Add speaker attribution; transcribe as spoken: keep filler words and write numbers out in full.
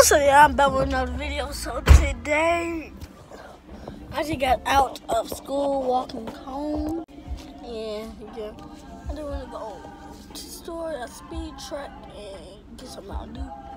Speaker 1: So yeah, I'm back with another video. So today, I just got out of school, walking home, and yeah, I just want to go to the store, a speed track, and get some Mountain Dew.